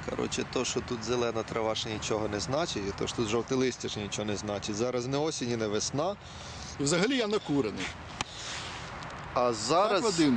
Коротше, то, що тут зелена трава ще нічого не значить, і то, що тут жовте листя ще нічого не значить. Зараз не осінь і не весна. І взагалі я накурений. А зараз... Так, Вадиме?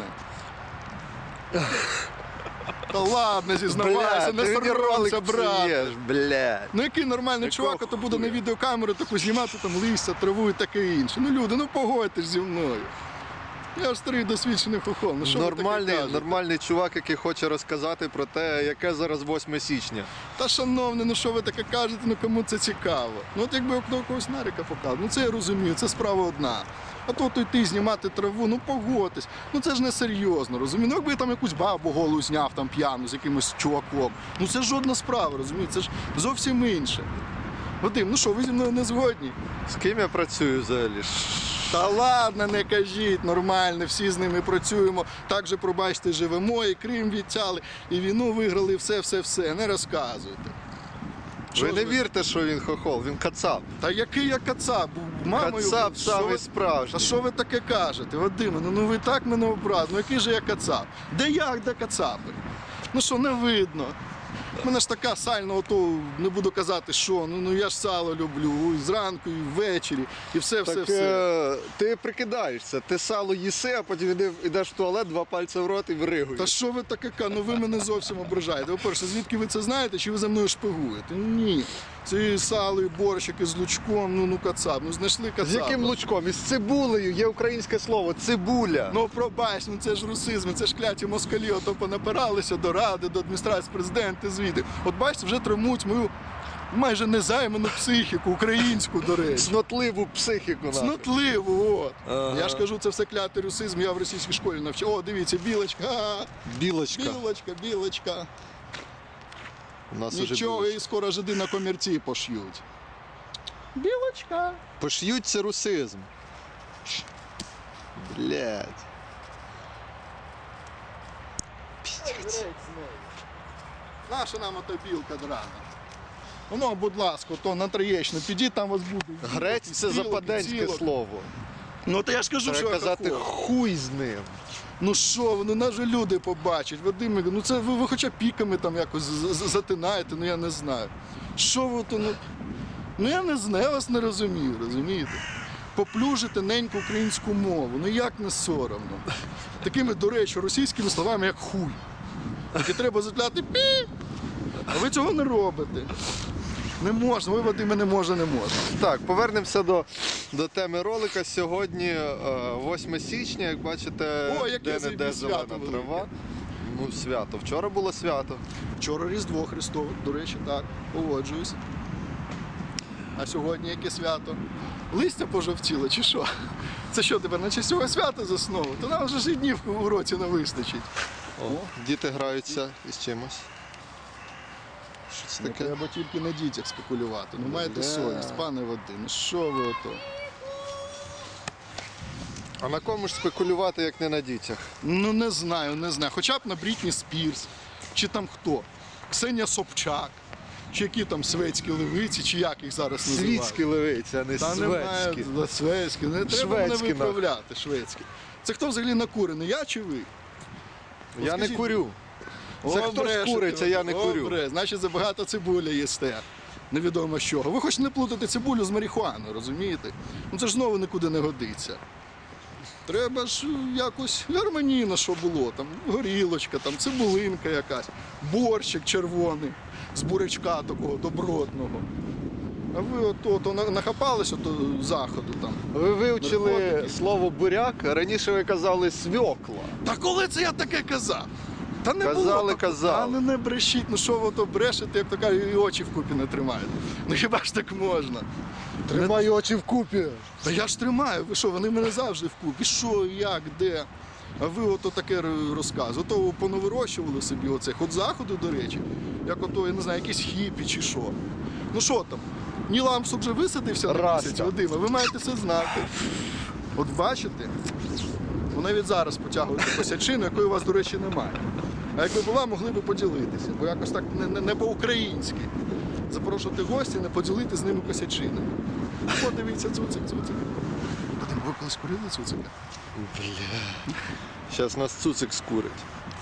Та ладно, зізнавайся, не соромся, брат. Блядь. Ну який нормальний чувак, а то буде на відеокамеру таку знімати, там листя, траву і таке інше. Ну люди, ну погодьтесь зі мною. Я ж старий досвідчений хохол. Ну, що ви таке кажете? Нормальний чувак, який хоче розказати про те, яке зараз 8 січня. Та шановний, ну що ви таке кажете, ну кому це цікаво? Ну от якби окно когось нарика показав, ну це я розумію, це справа одна. А то йти знімати траву, ну погодьтесь, ну це ж не серйозно, розумію. Ну якби я там якусь бабу голу зняв, там п'яну з якимось чуваком, ну це ж жодна справа, розумієте, це ж зовсім інше. Вадим, ну що, ви зі мною не згодні? З ким я працюю взагалі? Та ладно, не кажіть, нормально, всі з ними працюємо. Так же, пробачте, живемо, і Крим відтяли, і війну виграли, і все, не розказуйте. Ви не вірте, що він хохол, він кацап. Та який я кацап? Мамою, Кацап самий справжній. Та що ви таке кажете, Вадиме? Ну ви так мене образили, ну який же я кацап? Де кацапи? Ну що, не видно. У мене ж така сальна, ото не буду казати, що, ну я ж сало люблю, і зранку, і ввечері, і все. Ти прикидаєшся, ти сало їси, а потім йдеш в туалет, 2 пальці в рот і виригуєш. Та що ви таке кажете? Ну ви мене зовсім ображаєте. По-перше, звідки ви це знаєте, чи ви за мною шпигуєте? Ні. Це і сало, і борщики з лучком, ну кацап, ну знайшли кацапа. З яким лучком? Із цибулею, є українське слово, цибуля. Ну пробач, ну це ж русизм, це ж кляті москалі, ото понапиралися до Ради, до адміністрації президента, звіти. От бачите, вже травмують мою майже незайману психіку, українську, до речі. Цнотливу психіку. Цнотливу, от. Ага. Я ж кажу, це все клятий русизм, я в російській школі навчив. О, дивіться, білочка, Білочка. білочка. У нас Нічого, уже і скоро жиди на комірці пошьють. Білочка. Пошьють це русизм. Блядь. Піздець. Наша нам ото білка драна. Ну, будь ласка, то на Троєщину, підіть, там вас буде. Грець це западенське слово. Ну, то я ж кажу, що Треба я казати хохол. хуй з ним. Ну що ви, ну нас же люди побачать. Вадиме, ну це ви хоча б піками там якось затинаєте, ну я не знаю. Що ви то, ну я не знаю, я вас не розумію, розумієте? Поплюжити неньку українську мову, ну як не соромно. Такими, до речі, російськими словами, як хуй. Які треба затляти пі. А ви цього не робите. Не можна, ви, Вадиме, не можна. Так, повернемося до теми ролика. Сьогодні 8 січня, як бачите, де-не-де зелена трава. Ну, свято. Вчора було свято. Вчора Різдво Христове, до речі, так, погоджуюсь. А сьогодні яке свято? Листя пожовтіло чи що? Це що тепер, на честь цього свята заснову? То нам вже ж і днів у році не вистачить. О, діти граються із чимось. Що це Не таке? треба тільки на дітях спекулювати. Ну маєте совість, пане Вадим, ну що ви ото? А на кому ж спекулювати, як не на дітях? Ну не знаю. Хоча б на Брітні Спірс, чи там хто? Ксенія Собчак, чи які там свецькі левиці, чи як їх зараз називають? Світські левиці, а не Та свецькі. немає, свецькі, не треба мене Шведські, виправляти, шведські. Це хто взагалі накурений, я чи ви? Я не курю. Це хто ж брешете, курить, а я не курю. Значить, забагато цибуля їсте. Невідомо з чого. Ви хоч не плутати цибулю з марихуаною, розумієте? Ну це ж знову нікуди не годиться. Треба ж якось гармонійно, що було. Там горілочка, там цибулинка якась, борщик червоний з бурячка такого добротного. А ви ото нахапались ото заходу там. Ви вивчили Наркотики. слово буряк, раніше ви казали свьокла. Та коли це я таке казав? Та не Казали, було. казали. Та не брешіть, ну що ви то брешете, як то кажуть, і очі вкупі не тримаєте. Ну хіба ж так можна? Тримай очі вкупі. Та я ж тримаю, ви що, вони мене завжди вкупі. Що, як, де? А ви ото таке розказуєте. Ото понавирощували собі оцих от заходу, до речі, як ото, я не знаю, якісь хіпі чи що. Ну що там? Ніл Армстронг вже висадився на Раста. місяць, Вадиме, ви маєте це знати. От бачите, ви навіть зараз потягуєте косячину, якої у вас, до речі, немає. А якби була, могли б поділитися, бо якось так не по-українськи. Запрошувати гості, не поділити з ними косячину. Подивіться, цуцик. Вадим, ви колись курили цуцика? Бля. Зараз нас цуцик скурить.